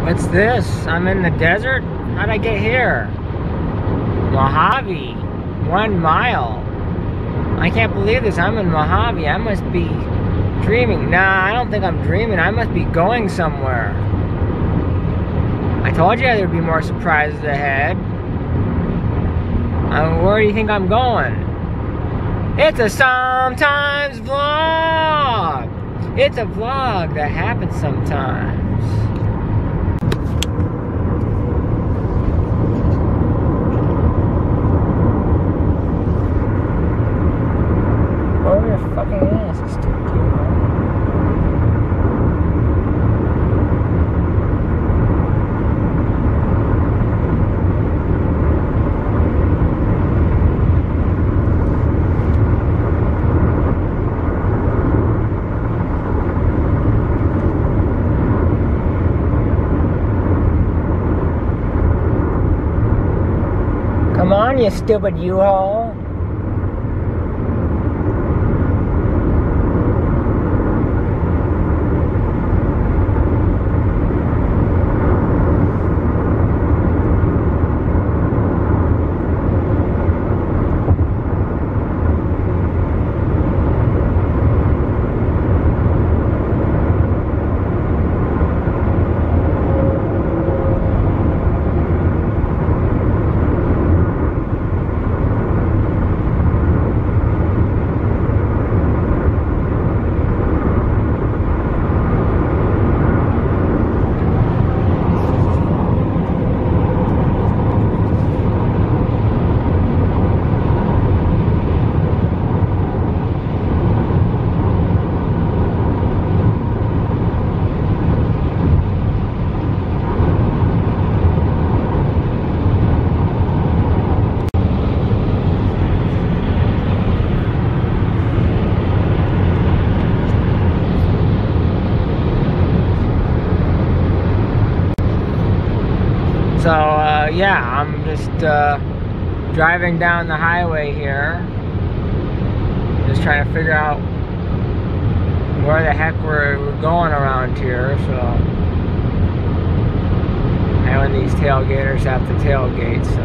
What's this? I'm in the desert? How'd I get here? Mojave. 1 mile. I can't believe this. I'm in Mojave. I must be dreaming. Nah, I don't think I'm dreaming. I must be going somewhere. I told you there'd be more surprises ahead. Where do you think I'm going? It's a sometimes vlog. It's a vlog that happens sometimes. Oh, your fucking ass is too cute. Come on, you stupid U-Haul. So, yeah, I'm just driving down the highway here. Just trying to figure out where the heck we're going around here, so. And when these tailgaters have to tailgate, so.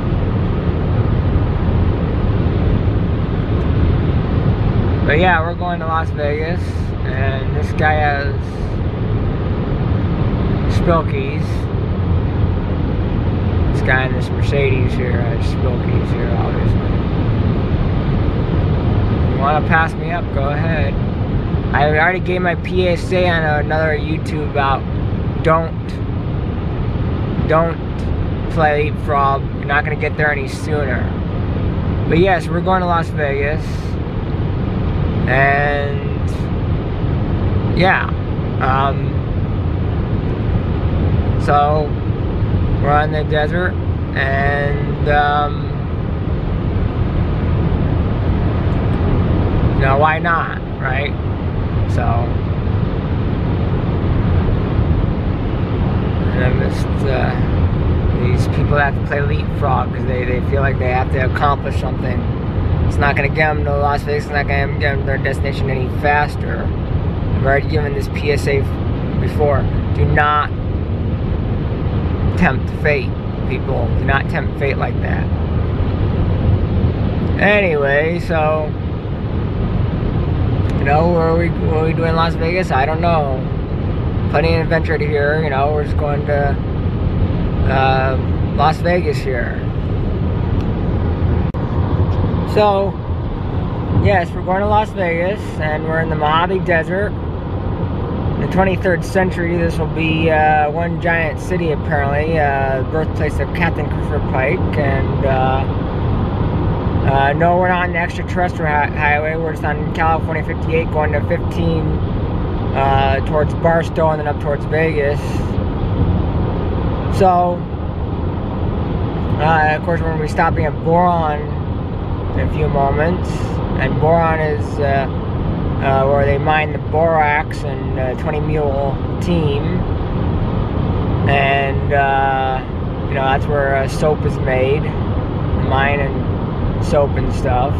But yeah, we're going to Las Vegas, and this guy has Spilkies. This guy in this Mercedes here has Spilkies here, obviously. If you want to pass me up, go ahead. I already gave my PSA on another YouTube about don't play leapfrog. You're not going to get there any sooner. But yes, we're going to Las Vegas. And yeah. So we're on the desert, and you know, why not, right? So, and I'm just these people have to play leapfrog because they feel like they have to accomplish something. It's not going to get them to Las Vegas. It's not going to get them to their destination any faster. I've already given this PSA before. Do not tempt fate, people. Do not tempt fate like that. Anyway, so, you know, what are we doing in Las Vegas? I don't know. Plenty of adventure to here, you know. We're just going to Las Vegas here. So, yes, we're going to Las Vegas, and we're in the Mojave Desert. In the 23rd century, this will be one giant city, apparently, birthplace of Captain Christopher Pike. And no, we're not on the extraterrestrial highway. We're just on California 58, going to 15 towards Barstow and then up towards Vegas. So, of course, we're going to be stopping at Boron in a few moments. And Boron is where they mine the borax and 20 mule team, and you know, that's where soap is made, mine and soap and stuff.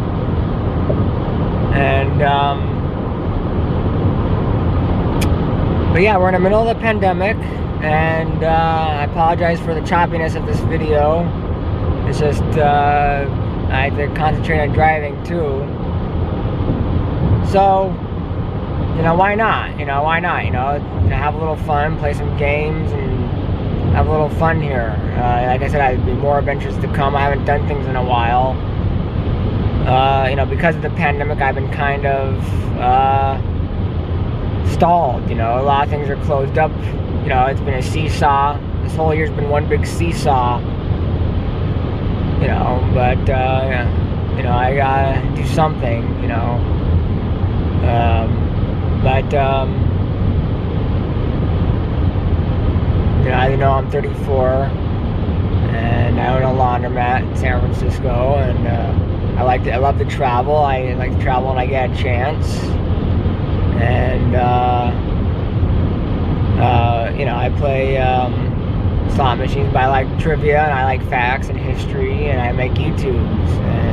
And but yeah, we're in the middle of the pandemic. and I apologize for the choppiness of this video. It's just I have to concentrate on driving too. So, you know, why not? You know, why not? You know, have a little fun, play some games, and have a little fun here. Like I said, I'd be more adventures to come. I haven't done things in a while. You know, because of the pandemic, I've been kind of stalled. You know, a lot of things are closed up. You know, it's been a seesaw. This whole year's been one big seesaw. You know, but you know, I gotta do something. You know, you know, I know I'm 34, and I own a laundromat in San Francisco, and I love to travel. I like to travel when I get a chance, and you know, I play slot machines, but I like trivia, and I like facts and history, and I make YouTubes,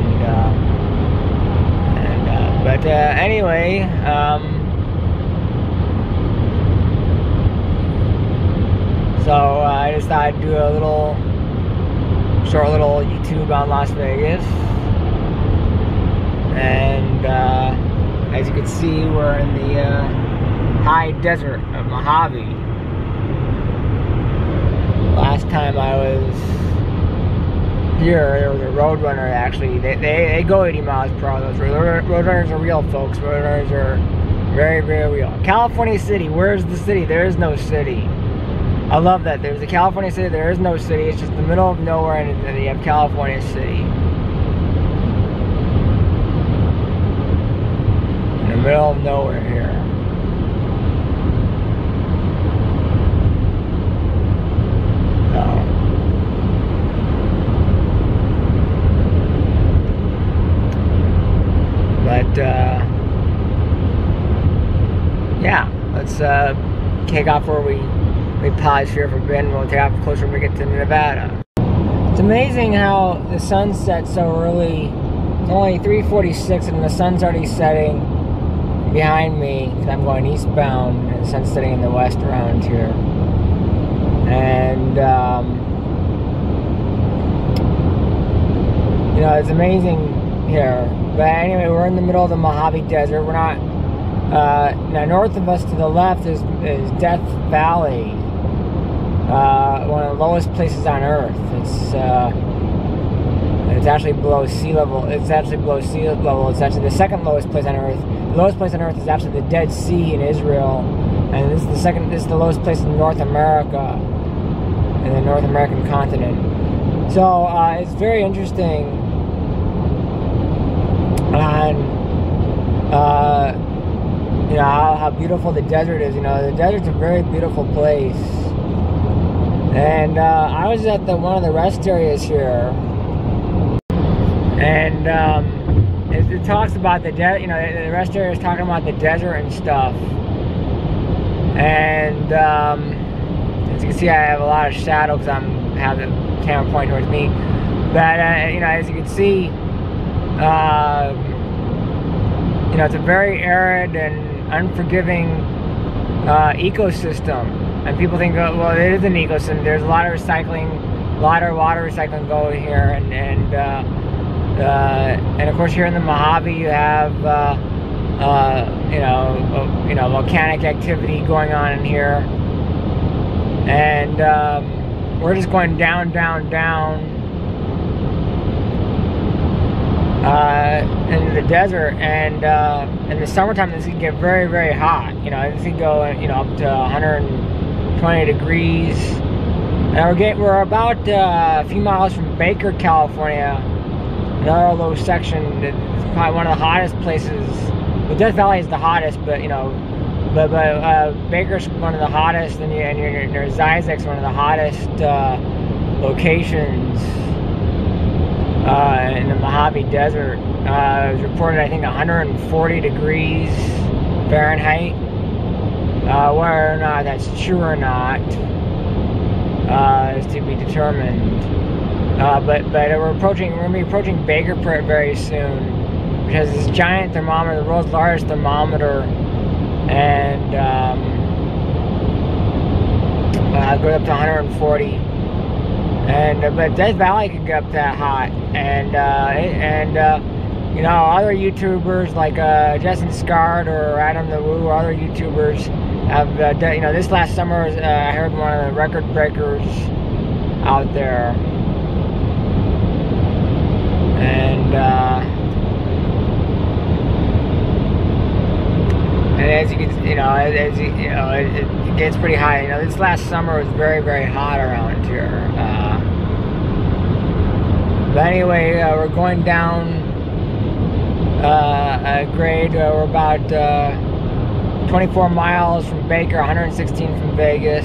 but anyway, so I just thought I'd do a short little YouTube on Las Vegas, and as you can see, we're in the high desert of Mojave. Last time I was here, there was a Roadrunner. Actually, they go 80 miles per hour. Those Roadrunners are real, folks. Roadrunners are very, very real. California City, where's the city? There is no city. I love that. There's a California City, there is no city. It's just the middle of nowhere, and then you have California City. In the middle of nowhere here. But yeah, let's kick off where we pause here for a bit, and we'll take off closer when we get to Nevada. It's amazing how the sun sets so early. It's only 3:46 and the sun's already setting behind me, because I'm going eastbound, and the sun's setting in the west around here. And you know, it's amazing here. But anyway, we're in the middle of the Mojave Desert. We're not now north of us to the left is Death Valley, one of the lowest places on Earth. It's actually below sea level. It's actually below sea level. It's actually the second lowest place on Earth. The lowest place on Earth is actually the Dead Sea in Israel, and this is the lowest place in North America, in the North American continent. So it's very interesting. And you know, how beautiful the desert is. You know, the desert's a very beautiful place. And I was at one of the rest areas here, and it talks about the you know, the rest area is talking about the desert and stuff. And as you can see, I have a lot of shadow because I have the camera pointing towards me. But you know, as you can see, you know, it's a very arid and unforgiving ecosystem, and people think, oh, well, it is an ecosystem. There's a lot of recycling, a lot of water recycling going here, and of course here in the Mojave you have you know, volcanic activity going on in here, and we're just going down, down, down. Into the desert, and in the summertime this can get very, very hot. You know, this can go, you know, up to 120 degrees. And we're about a few miles from Baker, California, another low section. It's probably one of the hottest places. Well, Death Valley is the hottest, but you know, but Baker's one of the hottest, and your Zizek's one of the hottest locations. In the Mojave Desert. It was reported, I think, 140 degrees Fahrenheit. Whether or not that's true or not is to be determined. But we're going to be approaching Baker very soon, which has this giant thermometer, the world's largest thermometer, and goes up to 140. And but Death Valley can get up that hot. And you know, other YouTubers like Justin Scard or Adam the Woo or other YouTubers have, you know, this last summer I heard one of the record breakers out there. And as you can, you know, it gets pretty high. You know, this last summer was very, very hot around here. But anyway, we're going down a grade. We're about 24 miles from Baker, 116 from Vegas.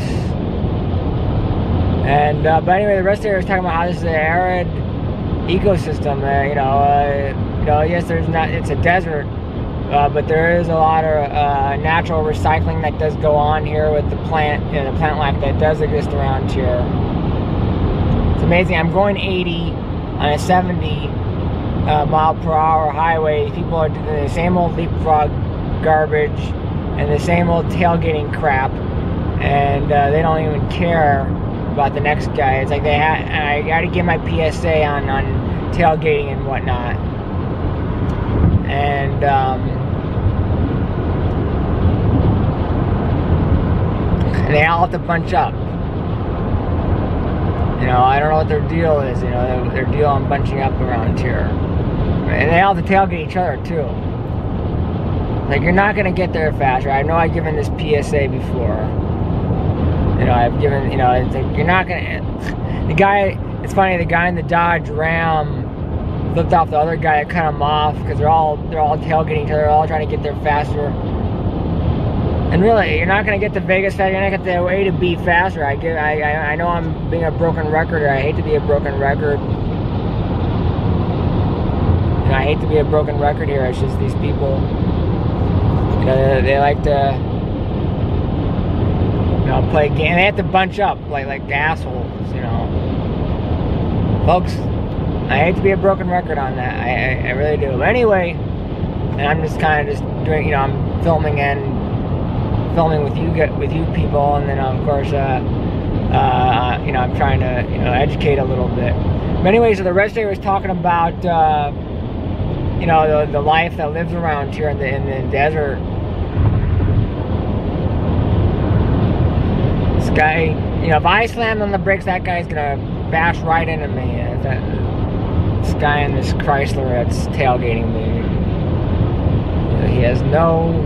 And but anyway, the rest of it was talking about how this is an arid ecosystem. You know, yes, there's not. It's a desert. But there is a lot of natural recycling that does go on here with the plant, you know, the plant life that does exist around here. It's amazing. I'm going 80 on a 70 mile per hour highway. People are doing the same old leapfrog garbage and the same old tailgating crap, and they don't even care about the next guy. It's like I got to give my PSA on tailgating and whatnot. And they all have to bunch up. You know, I don't know what their deal is. You know, their deal on bunching up around here. And they all have to tailgate each other too. Like, you're not gonna get there faster. I know I've given this PSA before. You know, I've given. You know, it's like you're not gonna. The guy. It's funny. The guy in the Dodge Ram flipped off the other guy that cut him off because they're all tailgating each other. They're all trying to get there faster. And really, you're not going to get to Vegas fast. You're not going to get the A to B faster. I know I'm being a broken record. I hate to be a broken record. And I hate to be a broken record here. It's just these people, you know, they like to, you know, play game. They have to bunch up like assholes, you know. Folks, I hate to be a broken record on that. I really do. But anyway, and I'm just kind of just doing, you know, I'm filming with you people, and then of course, you know, I'm trying to, you know, educate a little bit. But anyway, so the rest of it was talking about, you know, the life that lives around here in the desert. This guy, you know, if I slammed on the brakes, that guy's gonna bash right into me. This guy in this Chrysler that's tailgating me, you know, he has no.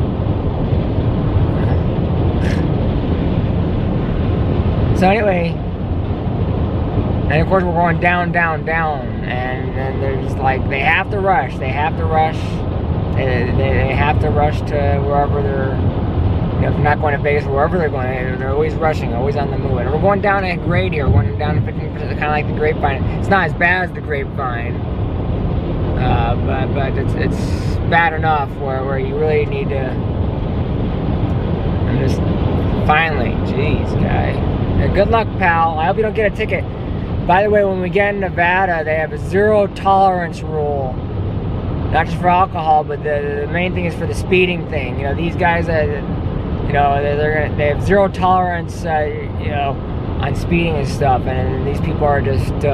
So anyway, and of course we're going down, down, down, and then there's like, they have to rush, they have to rush to wherever they're, you know, if they're not going to Vegas, wherever they're going, they're always rushing, always on the move. And we're going down a grade here, we're going down to 15%, kind of like the Grapevine. It's not as bad as the Grapevine, but it's bad enough where you really need to, and just, finally, jeez, guy. Good luck, pal. I hope you don't get a ticket. By the way, when we get in Nevada, they have a zero tolerance rule. Not just for alcohol, but the main thing is for the speeding thing. You know, these guys, you know, they have zero tolerance, you know, on speeding and stuff. And these people are just, you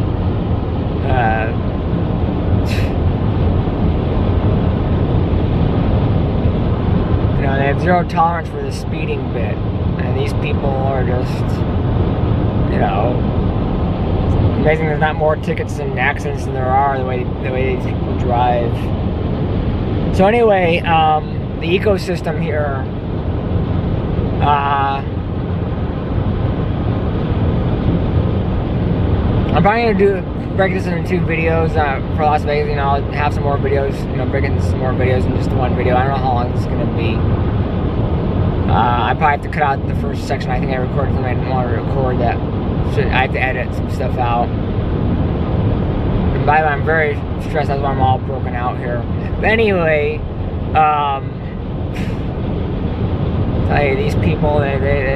know, they have zero tolerance for the speeding bit. And these people are just, you know, it's amazing there's not more tickets and accidents than there are the way these people drive. So anyway, the ecosystem here, I'm probably gonna break this into 2 videos for Las Vegas. You know, I'll have some more videos, you know, break into some more videos in just one video. I don't know how long this is gonna be. I probably have to cut out the first section. I think I recorded something I didn't want to record that. I have to edit some stuff out. And by the way, I'm very stressed. That's why I'm all broken out here. But anyway, tell you, these people, they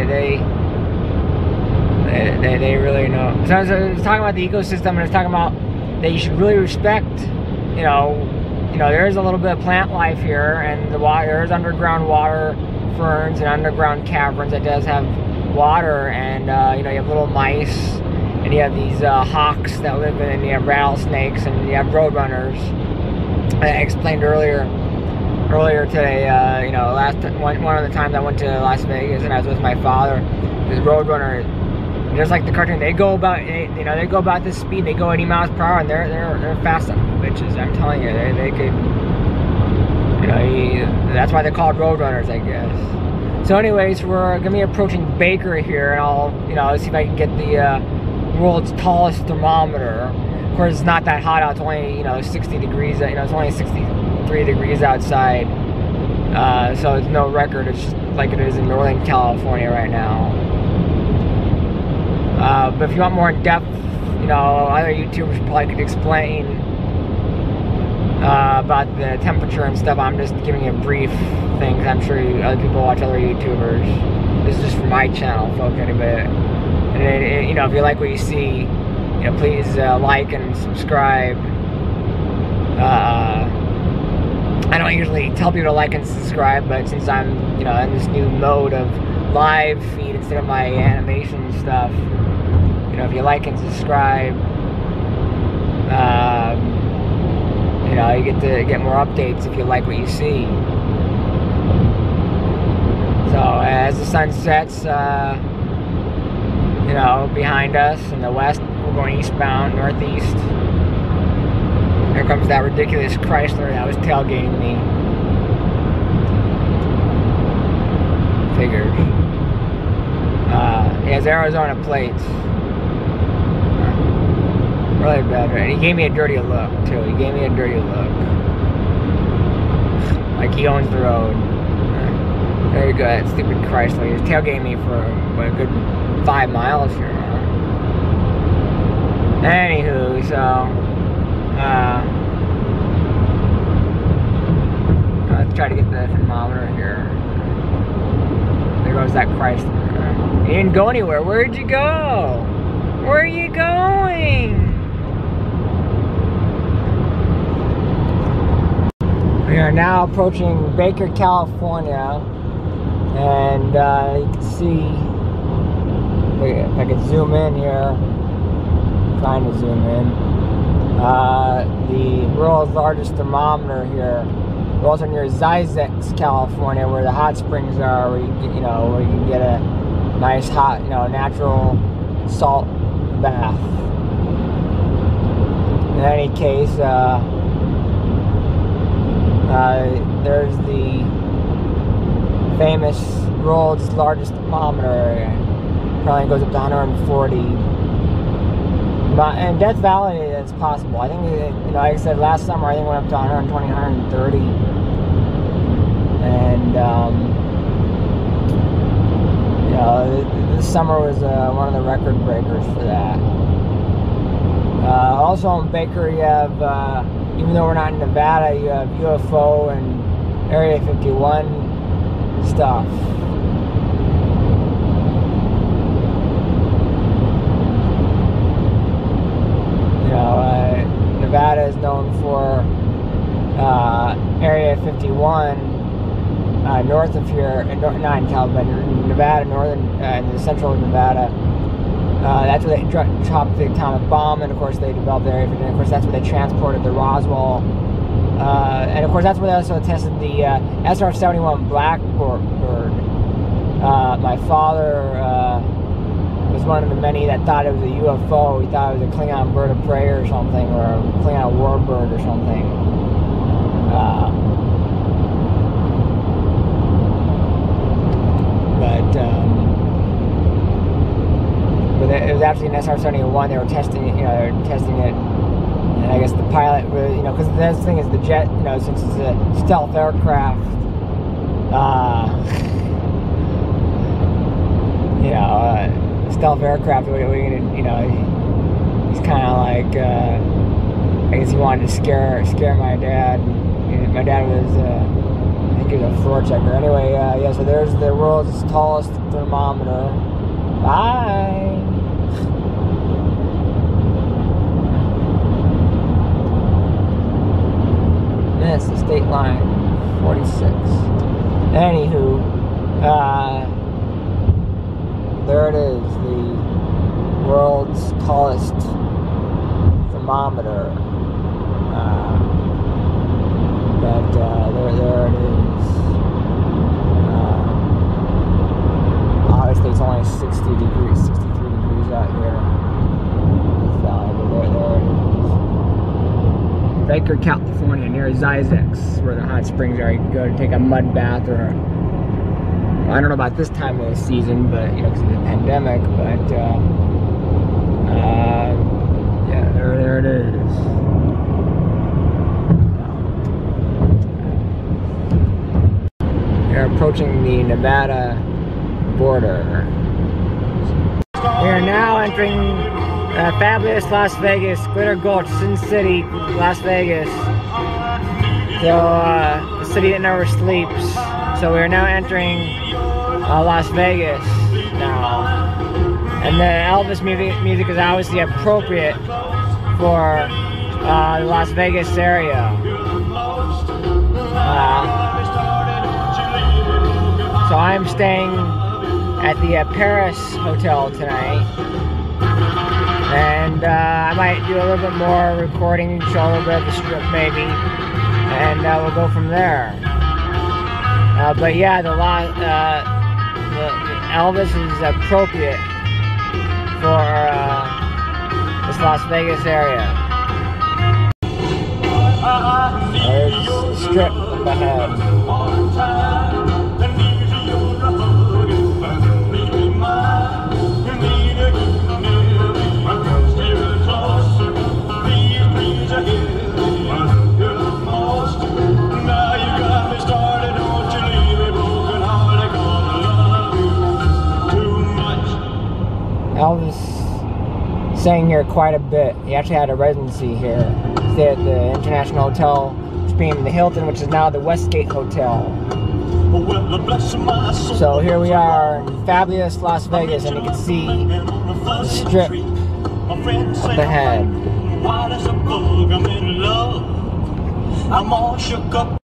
really know. So I was talking about the ecosystem, and I was talking about that you should really respect, you know, there is a little bit of plant life here, and the water, there is underground water ferns and underground caverns that does have water, and you know, you have little mice, and you have these hawks that live in, and you have rattlesnakes, and you have roadrunners. I explained earlier today, you know, one of the times I went to Las Vegas and I was with my father, this roadrunner, just like the cartoon, they go about this speed, they go 80 miles per hour, and they're fast bitches. I'm telling you, they could, you know, that's why they're called roadrunners, I guess. So anyways, we're gonna be approaching Baker here, and I'll see if I can get the world's tallest thermometer. Of course, it's not that hot out. It's only, you know, 60 degrees. You know, it's only 63 degrees outside. So it's no record. It's just like it is in Northern California right now. But if you want more in depth, you know, other YouTubers probably could explain about the temperature and stuff. I'm just giving you a brief thing, because I'm sure other people watch other YouTubers. This is just for my channel, folks, anyway. And you know, if you like what you see, you know, please like and subscribe. I don't usually tell people to like and subscribe, but since I'm, you know, in this new mode of live feed instead of my animation stuff, you know, if you like and subscribe, you know, you get to get more updates if you like what you see. So as the sun sets, you know, behind us in the west, we're going eastbound, northeast. Here comes that ridiculous Chrysler that was tailgating me. Figures. He has Arizona plates. Really bad. And he gave me a dirty look, too. He gave me a dirty look. Like he owns the road. Very good. That stupid Chrysler. He was tailgating me for a good 5 miles here. Anywho, so let's try to get the thermometer here. There goes that Chrysler. He didn't go anywhere. Where'd you go? Where are you going? We are now approaching Baker, California, and you can see, if I can zoom in here, trying to zoom in, the world's largest thermometer here. We're also near Zyzex, California, where the hot springs are, where you can get a nice hot, you know, natural salt bath. In any case, there's the famous world's largest thermometer. Probably goes up to 140. But in Death Valley, it's possible. I think, you know, like I said, last summer, I think it went up to 120, 130. And, you know, this summer was one of the record breakers for that. Also in Baker, you have, even though we're not in Nevada, you have UFO and Area 51 stuff. Nevada is known for Area 51 north of here, not in California, in Nevada, in the central of Nevada. That's where they dropped the atomic bomb, and of course they developed Area 51. Of course, that's where they transported the Roswell, and of course that's where they also tested the SR-71 Blackbird. My father was one of the many that thought it was a UFO. He thought it was a Klingon bird of prey or something, or a Klingon warbird or something. But it was actually an SR-71. They were testing it, you know, and I guess the pilot really, you know, because the thing is the jet, you know, since it's a stealth aircraft, you know, stealth aircraft, you know, he's kind of like, I guess he wanted to scare my dad. My dad was, I think he was a floor checker. Anyway, yeah, so there's the world's tallest thermometer. Bye! That's the state line, 46. Anywho, is the world's tallest thermometer. But there it is. Obviously, it's only 60 degrees, 63 degrees out here. There it is. Baker, California, near Zyzex, where the hot springs are. You can go to take a mud bath, or I don't know about this time of the season, but you know, because of the pandemic. But yeah, there it is. We're approaching the Nevada border. We are now entering fabulous Las Vegas, Glitter Gulch, Sin City, Las Vegas. So, the city that never sleeps. So we are now entering Las Vegas now. And the Elvis music is obviously appropriate for the Las Vegas area. So I'm staying at the Paris Hotel tonight. And I might do a little bit more recording, show a little bit of the strip maybe. And we'll go from there. But yeah, the Elvis is appropriate for this Las Vegas area. There's the strip up ahead. Elvis sang here quite a bit. He actually had a residency here. He stayed at the International Hotel, which became the Hilton, which is now the Westgate Hotel. So here we are in fabulous Las Vegas, and you can see the strip up ahead. I'm all shook up.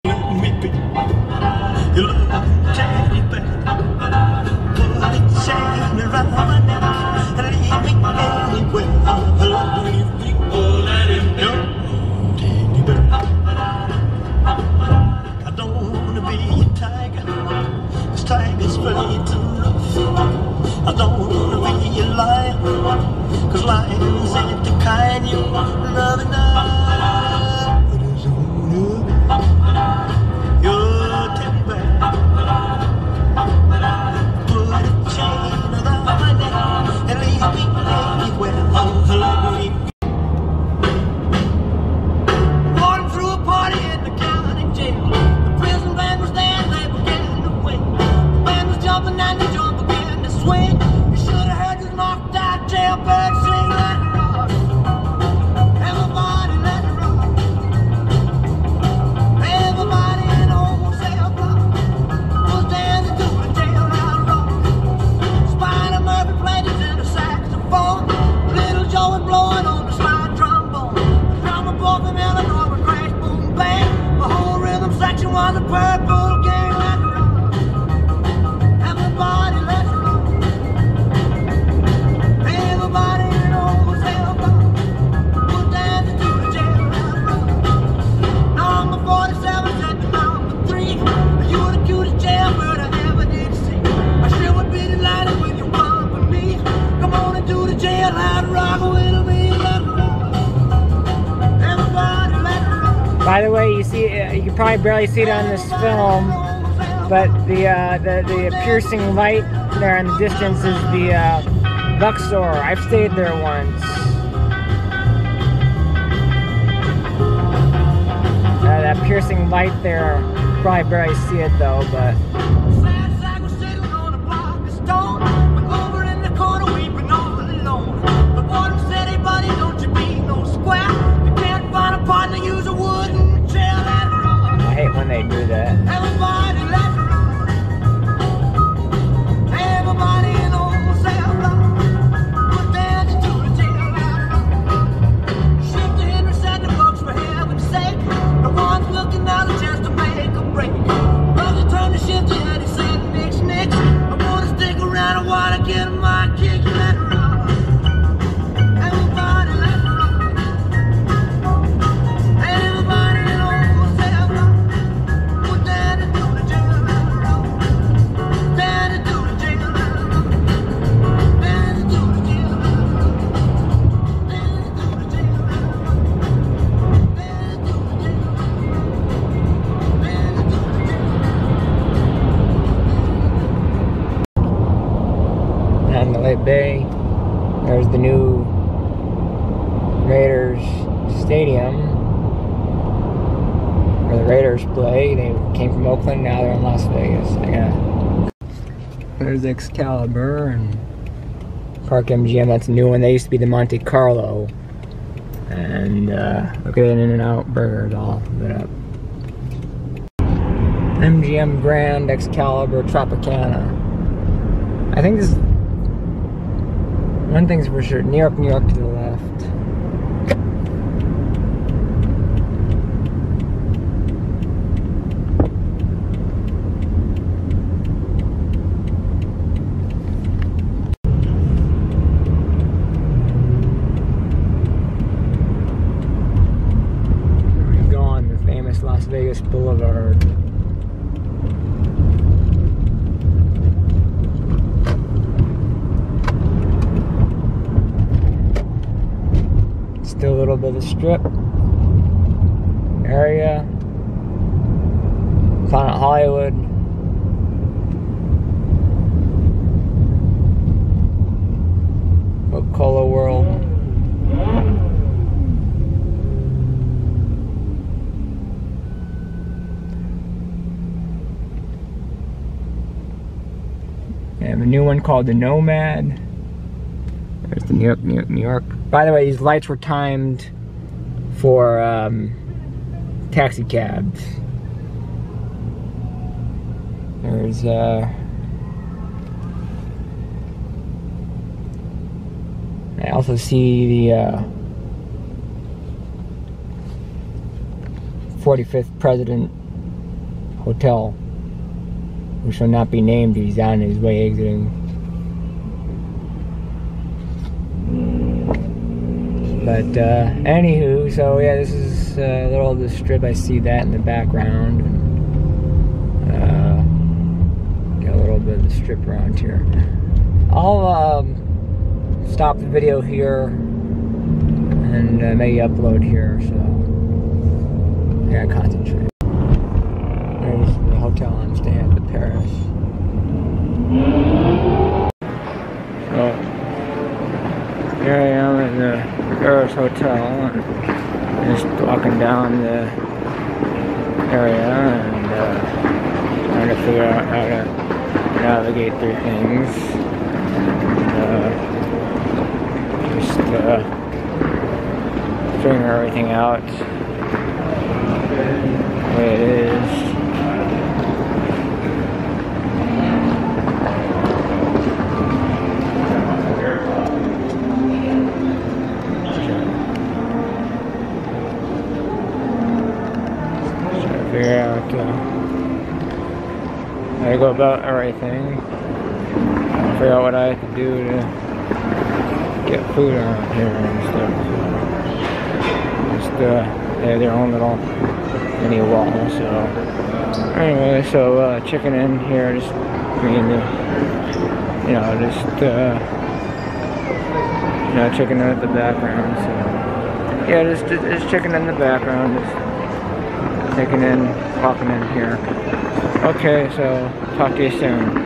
I don't wanna be a liar, 'cause lions ain't the kind you love enough. You're teddy bear, put a chain around my neck and leave me anywhere. Walking through a party in the county jail. The prison band was there and they began to win. The band was jumping and the jump began to swing. You should have heard this knocked out jailbird sing. Let it rock. Everybody let it rock. Everybody in the whole cell block was dancing to the jailhouse rock. Spider Murphy played his inner saxophone. Little Joe was blowing on the slide trombone. The drummer boy from Illinois would crash, boom, bang. The whole rhythm section was a purple gang. Let it rock. Everybody let it rock. Everybody in the whole cell block was dancing to the jailhouse rock. Number 47 said to number 3, you were the cutest jailbird I ever did see. I sure would be delighted with your company. Come on and do the jailhouse rock with me. Let it rock. Everybody let it rock. By the way, you see, you can probably barely see it on this film, but the piercing light there in the distance is the Luxor. I've stayed there once. That piercing light there, you probably barely see it though, but. Sad sack was sitting on a block of stone, over in the corner weeping all alone. The warden said, hey buddy, don't you be no square. You can't find a partner, use a wooden chair. Let it rock. I hate when they do that. Everybody let it rock. Everybody in the whole cell block was dancing to the jailhouse rock. Shifter Henry said the folks, for heaven's sake, the one's looking out a chance to make a break. Brother turned to Shifter. LA Bay. There's the new Raiders Stadium where the Raiders play. They came from Oakland, now they're in Las Vegas. There's Excalibur and Park MGM, that's a new one. They used to be the Monte Carlo. And look at it, In-N-Out Burgers all lit up. MGM Grand, Excalibur, Tropicana. I think this, one thing's for sure, New York to the left. We go on the famous Las Vegas Boulevard. Still a little bit of the strip area. Planet Hollywood. Coca-Cola World. They have a new one called the Nomad. There's the New York. By the way, these lights were timed for taxi cabs. There's I also see the 45th President Hotel, who shall not be named. He's on his way exiting. But anywho, so yeah, this is a little of the strip. I see that in the background. Got a little bit of the strip around here. I'll stop the video here and maybe upload here. So yeah, concentrate. There's the hotel I'm staying at, the Paris. So here I am in the Paris Hotel, and just walking down the area and trying to figure out how to navigate through things. Just figuring everything out the way it is. Figure out how to go about everything. Figure out what I have to do to get food around here and stuff. So just they have their own little mini wall. So anyway, so checking in here, just being checking in at the background. So yeah, just checking in the background. Just taking in, walking in here. Okay, so talk to you soon.